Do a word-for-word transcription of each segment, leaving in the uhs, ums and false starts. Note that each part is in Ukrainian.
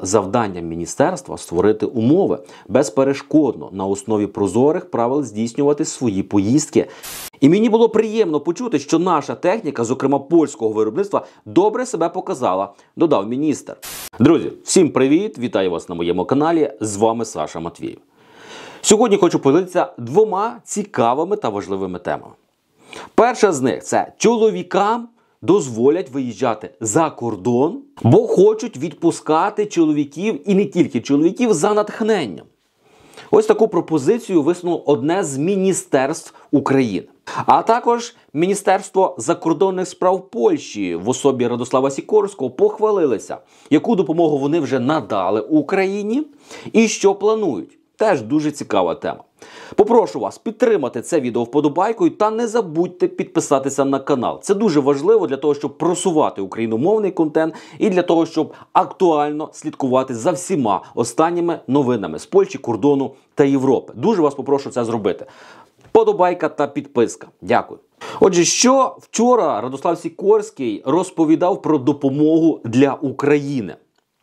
завданням міністерства створити умови безперешкодно на основі прозорих правил здійснювати свої поїздки. І мені було приємно почути, що наша техніка, зокрема польського виробництва, добре себе показала, додав міністр. Друзі, всім привіт! Вітаю вас на моєму каналі, з вами Саша Матвіїв. Сьогодні хочу поділитися двома цікавими та важливими темами. Перша з них – це чоловікам дозволять виїжджати за кордон, бо хочуть відпускати чоловіків, і не тільки чоловіків, за натхненням. Ось таку пропозицію висунуло одне з міністерств України. А також Міністерство закордонних справ Польщі в особі Радослава Сікорського похвалилися, яку допомогу вони вже надали Україні і що планують. Теж дуже цікава тема. Попрошу вас підтримати це відео вподобайкою та не забудьте підписатися на канал. Це дуже важливо для того, щоб просувати україномовний контент і для того, щоб актуально слідкувати за всіма останніми новинами з Польщі, кордону та Європи. Дуже вас попрошу це зробити. Вподобайка та підписка. Дякую. Отже, що вчора Радослав Сікорський розповідав про допомогу для України?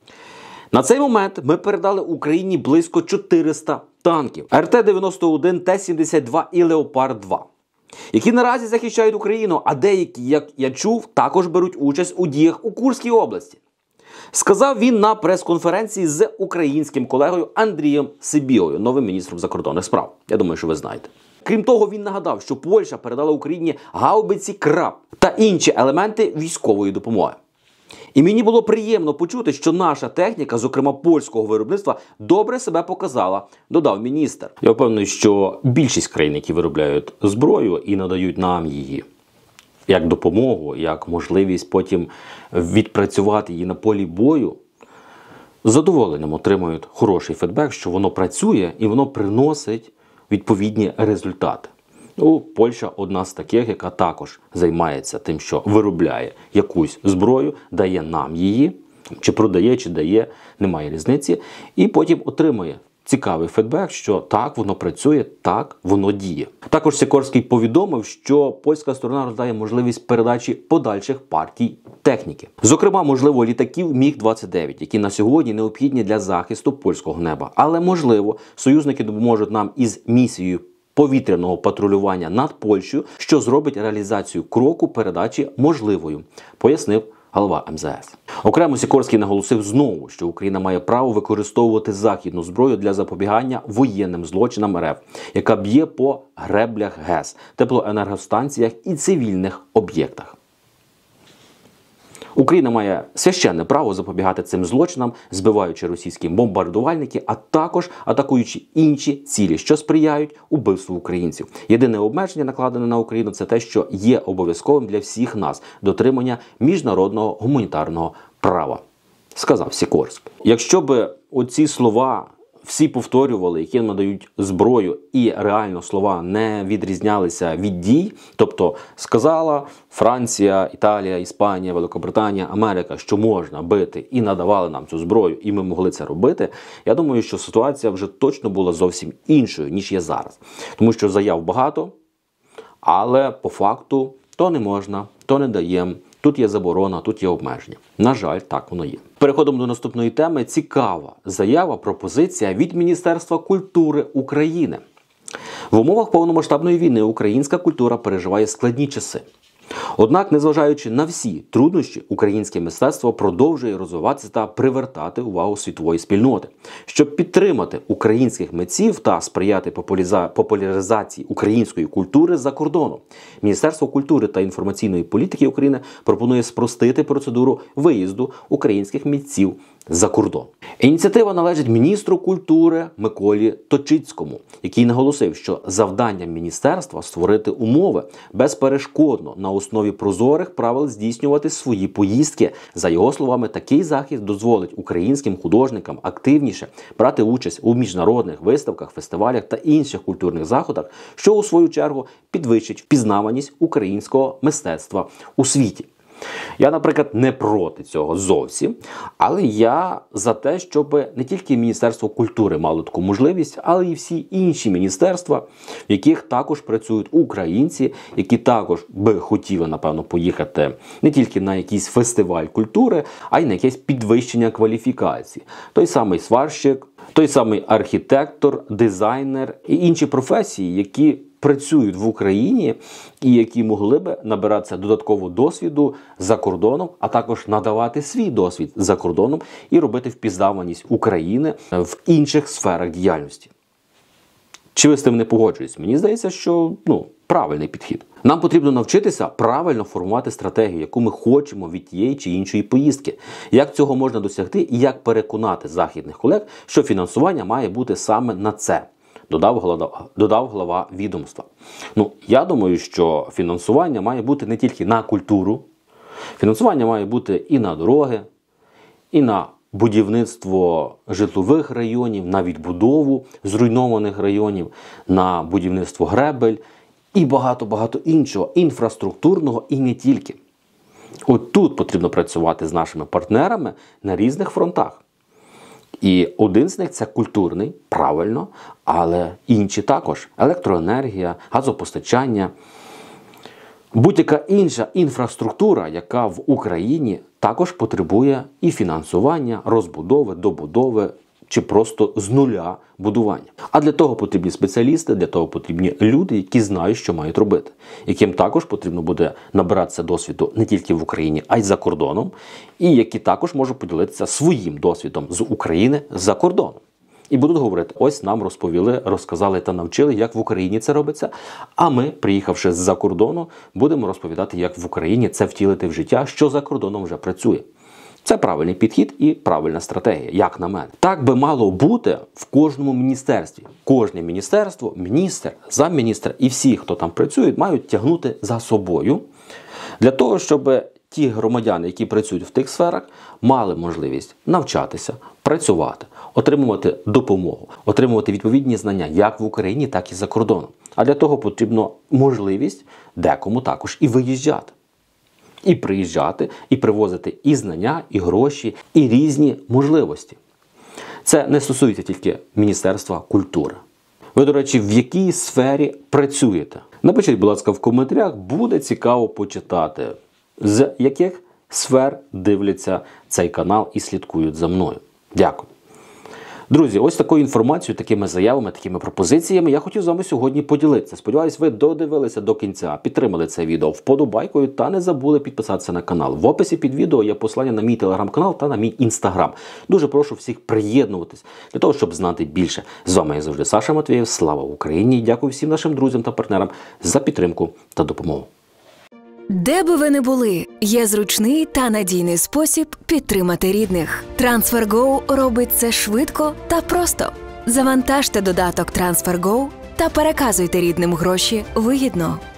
На цей момент ми передали Україні близько чотириста танків Р Т дев'яносто один, Т сімдесят два і Леопард два, які наразі захищають Україну, а деякі, як я чув, також беруть участь у діях у Курській області. Сказав він на прес-конференції з українським колегою Андрієм Сибігою, новим міністром закордонних справ. Я думаю, що ви знаєте. Крім того, він нагадав, що Польща передала Україні гаубиці «Краб» та інші елементи військової допомоги. І мені було приємно почути, що наша техніка, зокрема польського виробництва, добре себе показала, додав міністр. Я впевнений, що більшість країн, які виробляють зброю і надають нам її як допомогу, як можливість потім відпрацювати її на полі бою, з задоволенням отримують хороший фідбек, що воно працює і воно приносить відповідні результати. Ну, Польща одна з таких, яка також займається тим, що виробляє якусь зброю, дає нам її, чи продає, чи дає, немає різниці, і потім отримує цікавий фідбек, що так, воно працює, так, воно діє. Також Сікорський повідомив, що польська сторона роздає можливість передачі подальших партій техніки. Зокрема, можливо, літаків Міг двадцять дев'ять, які на сьогодні необхідні для захисту польського неба. Але, можливо, союзники допоможуть нам із місією повітряного патрулювання над Польщею, що зробить реалізацію кроку передачі можливою, пояснив голова Ем Зе Ес. Окремо Сікорський наголосив знову, що Україна має право використовувати західну зброю для запобігання воєнним злочинам Р Ф, яка б'є по греблях ГЕС, теплоенергостанціях і цивільних об'єктах. Україна має священне право запобігати цим злочинам, збиваючи російські бомбардувальники, а також атакуючи інші цілі, що сприяють убивству українців. Єдине обмеження, накладене на Україну, це те, що є обов'язковим для всіх нас дотримання міжнародного гуманітарного права, сказав Сікорський. Якщо б оці слова всі повторювали, які надають зброю, і реально слова не відрізнялися від дій, тобто сказала Франція, Італія, Іспанія, Великобританія, Америка, що можна бити, і надавали нам цю зброю, і ми могли це робити, я думаю, що ситуація вже точно була зовсім іншою, ніж є зараз. Тому що заяв багато, але по факту то не можна, то не даємо. Тут є заборона, тут є обмеження. На жаль, так воно є. Переходимо до наступної теми. Цікава заява, пропозиція від Міністерства культури України. В умовах повномасштабної війни українська культура переживає складні часи. Однак, незважаючи на всі труднощі, українське мистецтво продовжує розвиватися та привертати увагу світової спільноти. Щоб підтримати українських митців та сприяти популяризації української культури за кордоном, Міністерство культури та інформаційної політики України пропонує спростити процедуру виїзду українських митців за кордон. Ініціатива належить міністру культури Миколі Точицькому, який наголосив, що завданням міністерства створити умови безперешкодно на основі прозорих правил здійснювати свої поїздки. За його словами, такий захід дозволить українським художникам активніше брати участь у міжнародних виставках, фестивалях та інших культурних заходах, що у свою чергу підвищить впізнаваність українського мистецтва у світі. Я, наприклад, не проти цього зовсім, але я за те, щоб не тільки Міністерство культури мало таку можливість, але і всі інші міністерства, в яких також працюють українці, які також би хотіли, напевно, поїхати не тільки на якийсь фестиваль культури, а й на якесь підвищення кваліфікації. Той самий сварщик, той самий архітектор, дизайнер і інші професії, які працюють в Україні і які могли би набиратися додаткового досвіду за кордоном, а також надавати свій досвід за кордоном і робити впізнаваність України в інших сферах діяльності. Чи ви з тим не погоджуєтесь? Мені здається, що ну, правильний підхід. Нам потрібно навчитися правильно формувати стратегію, яку ми хочемо від тієї чи іншої поїздки. Як цього можна досягти і як переконати західних колег, що фінансування має бути саме на це. Додав голова, додав глава відомства. Ну, я думаю, що фінансування має бути не тільки на культуру, фінансування має бути і на дороги, і на будівництво житлових районів, на відбудову зруйнованих районів, на будівництво гребель і багато-багато іншого, інфраструктурного і не тільки. От тут потрібно працювати з нашими партнерами на різних фронтах. І один з них – це культурний, правильно, але інші також. Електроенергія, газопостачання, будь-яка інша інфраструктура, яка в Україні також потребує і фінансування, розбудови, добудови, чи просто з нуля будування. А для того потрібні спеціалісти, для того потрібні люди, які знають, що мають робити. Яким також потрібно буде набиратися досвіду не тільки в Україні, а й за кордоном. І які також можуть поділитися своїм досвідом з України за кордоном. І будуть говорити, ось нам розповіли, розказали та навчили, як в Україні це робиться. А ми, приїхавши з-за кордону, будемо розповідати, як в Україні це втілити в життя, що за кордоном вже працює. Це правильний підхід і правильна стратегія, як на мене. Так би мало бути в кожному міністерстві. Кожне міністерство, міністр, замміністра і всі, хто там працюють, мають тягнути за собою для того, щоб ті громадяни, які працюють в тих сферах, мали можливість навчатися, працювати, отримувати допомогу, отримувати відповідні знання як в Україні, так і за кордоном. А для того потрібна можливість декому також і виїжджати. І приїжджати, і привозити і знання, і гроші, і різні можливості. Це не стосується тільки Міністерства культури. Ви, до речі, в якій сфері працюєте? Напишіть, будь ласка, в коментарях, буде цікаво почитати, з яких сфер дивляться цей канал і слідкують за мною. Дякую. Друзі, ось такою інформацією, такими заявами, такими пропозиціями я хотів з вами сьогодні поділитися. Сподіваюсь, ви додивилися до кінця, підтримали це відео вподобайкою та не забули підписатися на канал. В описі під відео є посилання на мій телеграм-канал та на мій інстаграм. Дуже прошу всіх приєднуватись для того, щоб знати більше. З вами, як завжди, Саша Матвєєв. Слава Україні! Дякую всім нашим друзям та партнерам за підтримку та допомогу. Де би ви не були, є зручний та надійний спосіб підтримати рідних. TransferGo робить це швидко та просто. Завантажте додаток TransferGo та переказуйте рідним гроші вигідно.